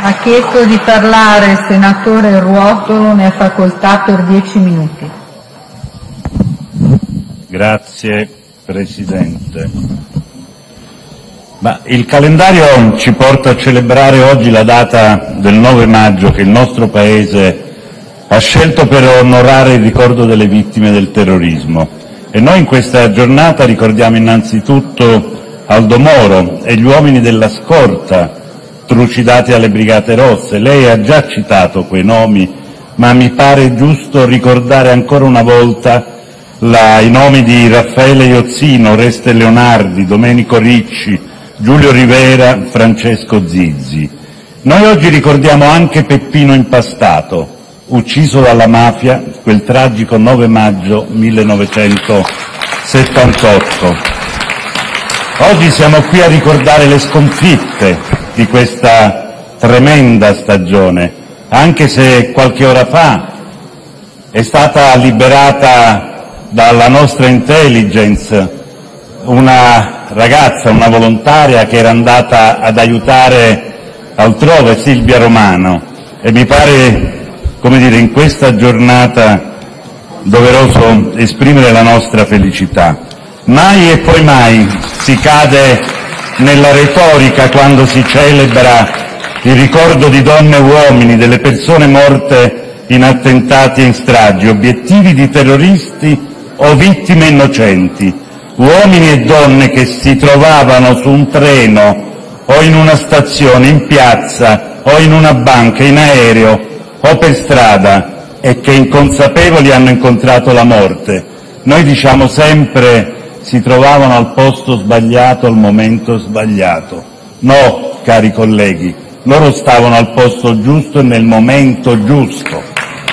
Ha chiesto di parlare il senatore Ruotolo, ne ha facoltà per 10 minuti. Grazie Presidente. Il calendario ci porta a celebrare oggi la data del 9 maggio che il nostro Paese ha scelto per onorare il ricordo delle vittime del terrorismo. E noi in questa giornata ricordiamo innanzitutto Aldo Moro e gli uomini della scorta trucidati alle Brigate Rosse. Lei ha già citato quei nomi, ma mi pare giusto ricordare ancora una volta i nomi di Raffaele Iozzino, Oreste Leonardi, Domenico Ricci, Giulio Rivera, Francesco Zizzi. Noi oggi ricordiamo anche Peppino Impastato, ucciso dalla mafia quel tragico 9 maggio 1978. Oggi siamo qui a ricordare le sconfitte di questa tremenda stagione, anche se qualche ora fa è stata liberata dalla nostra intelligence una ragazza, una volontaria che era andata ad aiutare altrove, Silvia Romano, e mi pare, in questa giornata doveroso esprimere la nostra felicità. Mai e poi mai si cade nella retorica quando si celebra il ricordo di donne e uomini, delle persone morte in attentati e in stragi, obiettivi di terroristi o vittime innocenti, uomini e donne che si trovavano su un treno o in una stazione, in piazza o in una banca, in aereo o per strada e che inconsapevoli hanno incontrato la morte. Noi diciamo sempre si trovavano al posto sbagliato al momento sbagliato. No, cari colleghi, loro stavano al posto giusto e nel momento giusto.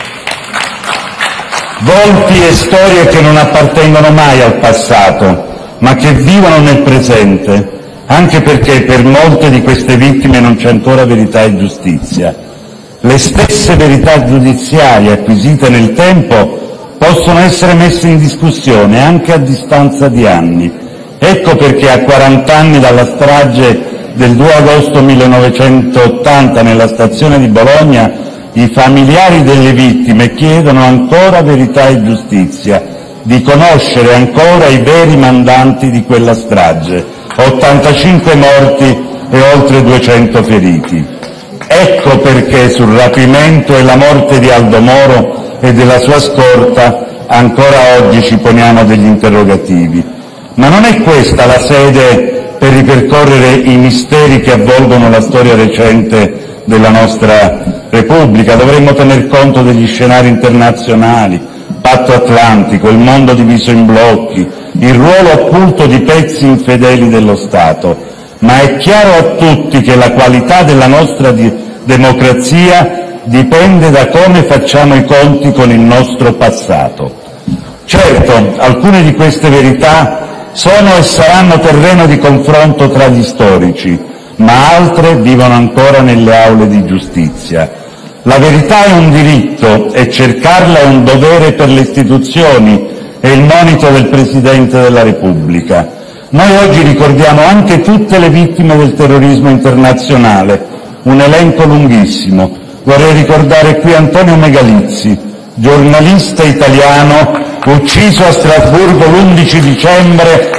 Volti e storie che non appartengono mai al passato, ma che vivono nel presente, anche perché per molte di queste vittime non c'è ancora verità e giustizia. Le stesse verità giudiziarie acquisite nel tempo possono essere messe in discussione anche a distanza di anni. Ecco perché a 40 anni dalla strage del 2 agosto 1980 nella stazione di Bologna, i familiari delle vittime chiedono ancora verità e giustizia, di conoscere ancora i veri mandanti di quella strage, 85 morti e oltre 200 feriti. Ecco perché sul rapimento e la morte di Aldo Moro e della sua scorta ancora oggi ci poniamo degli interrogativi. Ma non è questa la sede per ripercorrere i misteri che avvolgono la storia recente della nostra Repubblica. Dovremmo tener conto degli scenari internazionali, Patto Atlantico, il mondo diviso in blocchi, il ruolo occulto di pezzi infedeli dello Stato. Ma è chiaro a tutti che la qualità della nostra democrazia dipende da come facciamo i conti con il nostro passato. Certo, alcune di queste verità sono e saranno terreno di confronto tra gli storici, ma altre vivono ancora nelle aule di giustizia. La verità è un diritto e cercarla è un dovere per le istituzioni e il monito del Presidente della Repubblica. Noi oggi ricordiamo anche tutte le vittime del terrorismo internazionale, un elenco lunghissimo. Vorrei ricordare qui Antonio Megalizzi, giornalista italiano ucciso a Strasburgo l'11 dicembre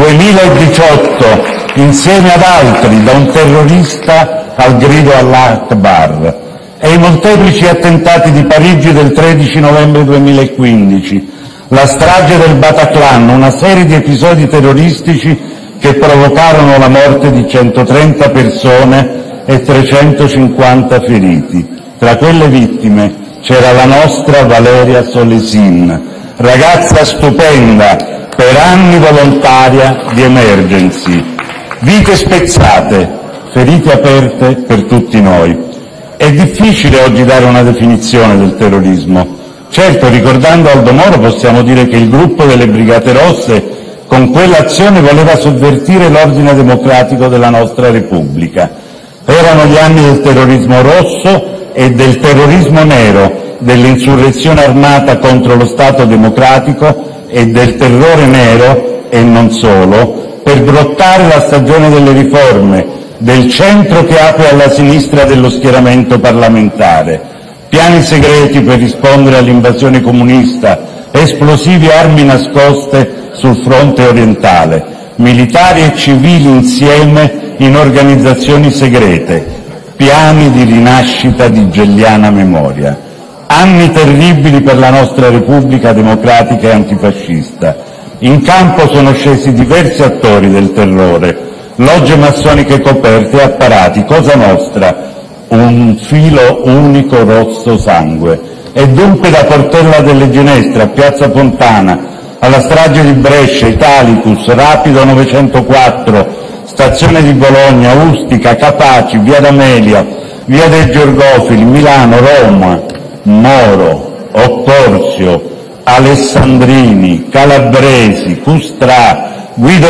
2018 insieme ad altri da un terrorista al grido Allah Akbar, e i molteplici attentati di Parigi del 13 novembre 2015, la strage del Bataclan, una serie di episodi terroristici che provocarono la morte di 130 persone e 350 feriti. Tra quelle vittime c'era la nostra Valeria Solesin, ragazza stupenda, per anni volontaria di Emergency. Vite spezzate, ferite aperte per tutti noi. È difficile oggi dare una definizione del terrorismo. Certo, ricordando Aldo Moro possiamo dire che il gruppo delle Brigate Rosse con quell'azione voleva sovvertire l'ordine democratico della nostra Repubblica. Erano gli anni del terrorismo rosso e del terrorismo nero, dell'insurrezione armata contro lo Stato democratico e del terrore nero, e non solo, per bloccare la stagione delle riforme, del centro che apre alla sinistra dello schieramento parlamentare, piani segreti per rispondere all'invasione comunista, esplosivi e armi nascoste sul fronte orientale, militari e civili insieme in organizzazioni segrete, piani di rinascita di gelliana memoria. Anni terribili per la nostra Repubblica democratica e antifascista. In campo sono scesi diversi attori del terrore, logge massoniche coperte e apparati, Cosa Nostra, un filo unico rosso sangue. E dunque da Portella delle Ginestre a Piazza Fontana, alla strage di Brescia, Italicus, Rapido 904, Stazione di Bologna, Ustica, Capaci, Via d'Amelia, Via dei Georgofili, Milano, Roma, Moro, Occorsio, Alessandrini, Calabresi, Custrà, Guido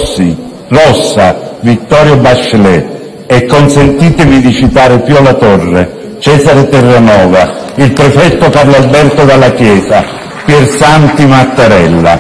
Rossa, Vittorio Bachelet e consentitemi di citare Pio La Torre, Cesare Terranova, il prefetto Carlo Alberto Dalla Chiesa, Piersanti Mattarella.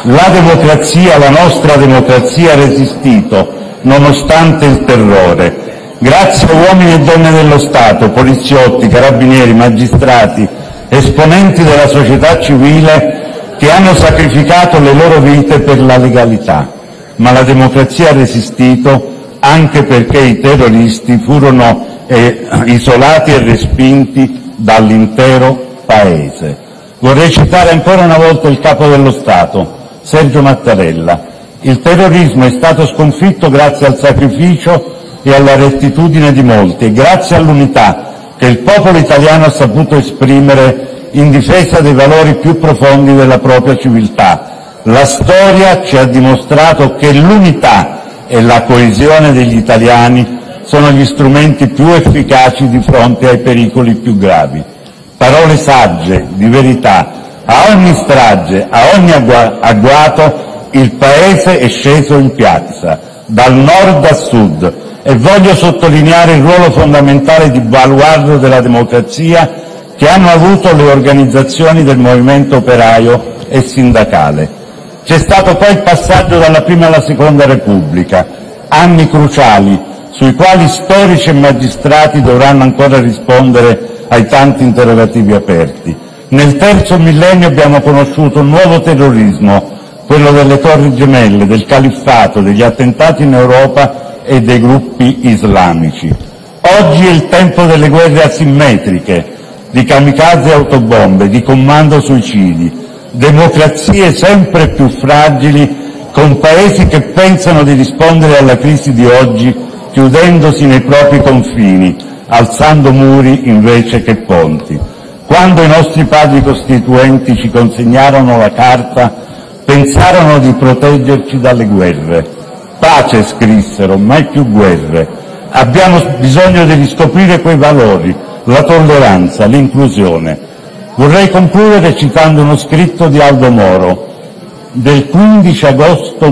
La nostra democrazia ha resistito nonostante il terrore, grazie a uomini e donne dello Stato, poliziotti, carabinieri, magistrati, esponenti della società civile che hanno sacrificato le loro vite per la legalità. Ma la democrazia ha resistito anche perché i terroristi furono isolati e respinti dall'intero Paese. Vorrei citare ancora una volta il Capo dello Stato, Sergio Mattarella. Il terrorismo è stato sconfitto grazie al sacrificio e alla rettitudine di molti e grazie all'unità che il popolo italiano ha saputo esprimere in difesa dei valori più profondi della propria civiltà. La storia ci ha dimostrato che l'unità e la coesione degli italiani sono gli strumenti più efficaci di fronte ai pericoli più gravi. Parole sagge, di verità. A ogni strage, a ogni agguato, il Paese è sceso in piazza, dal nord a sud, e voglio sottolineare il ruolo fondamentale di baluardo della democrazia che hanno avuto le organizzazioni del movimento operaio e sindacale. C'è stato poi il passaggio dalla Prima alla Seconda Repubblica, anni cruciali sui quali storici e magistrati dovranno ancora rispondere ai tanti interrogativi aperti. Nel terzo millennio abbiamo conosciuto un nuovo terrorismo, quello delle Torri Gemelle, del califfato, degli attentati in Europa e dei gruppi islamici. Oggi è il tempo delle guerre asimmetriche, di kamikaze e autobombe, di commando suicidi, democrazie sempre più fragili, con paesi che pensano di rispondere alla crisi di oggi chiudendosi nei propri confini, alzando muri invece che ponti. Quando i nostri padri costituenti ci consegnarono la Carta, pensarono di proteggerci dalle guerre. Pace, scrissero, mai più guerre. Abbiamo bisogno di riscoprire quei valori, la tolleranza, l'inclusione. Vorrei concludere citando uno scritto di Aldo Moro del 15 agosto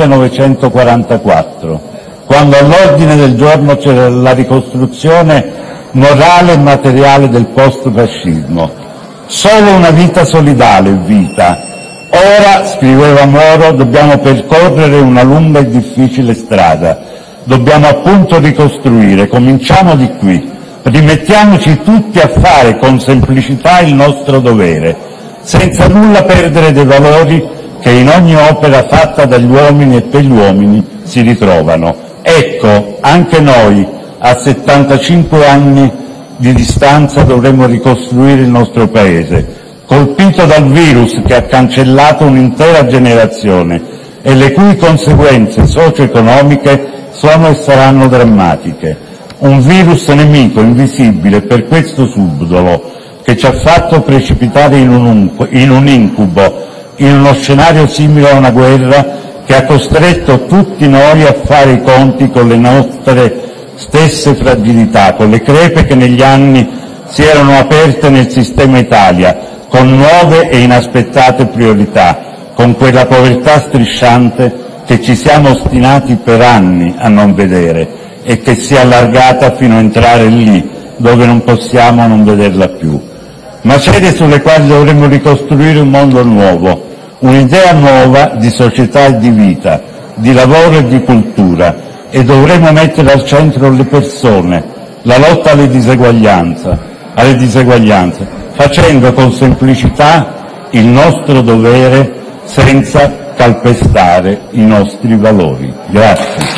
1944, quando all'ordine del giorno c'era la ricostruzione morale e materiale del post-fascismo. Solo una vita solidale è vita. Ora, scriveva Moro, dobbiamo percorrere una lunga e difficile strada. Dobbiamo appunto ricostruire. Cominciamo di qui. Rimettiamoci tutti a fare con semplicità il nostro dovere, senza nulla perdere dei valori che in ogni opera fatta dagli uomini e per gli uomini si ritrovano. Ecco, anche noi, a 75 anni di distanza, dovremmo ricostruire il nostro Paese, colpito dal virus che ha cancellato un'intera generazione e le cui conseguenze socio-economiche sono e saranno drammatiche. Un virus nemico, invisibile, per questo subdolo, che ci ha fatto precipitare in un incubo, in uno scenario simile a una guerra che ha costretto tutti noi a fare i conti con le nostre stesse fragilità, con le crepe che negli anni si erano aperte nel sistema Italia, con nuove e inaspettate priorità, con quella povertà strisciante che ci siamo ostinati per anni a non vedere e che si è allargata fino a entrare lì, dove non possiamo non vederla più. Macerie sulle quali dovremmo ricostruire un mondo nuovo, un'idea nuova di società e di vita, di lavoro e di cultura, e dovremo mettere al centro le persone, la lotta alle diseguaglianze, facendo con semplicità il nostro dovere senza calpestare i nostri valori. Grazie.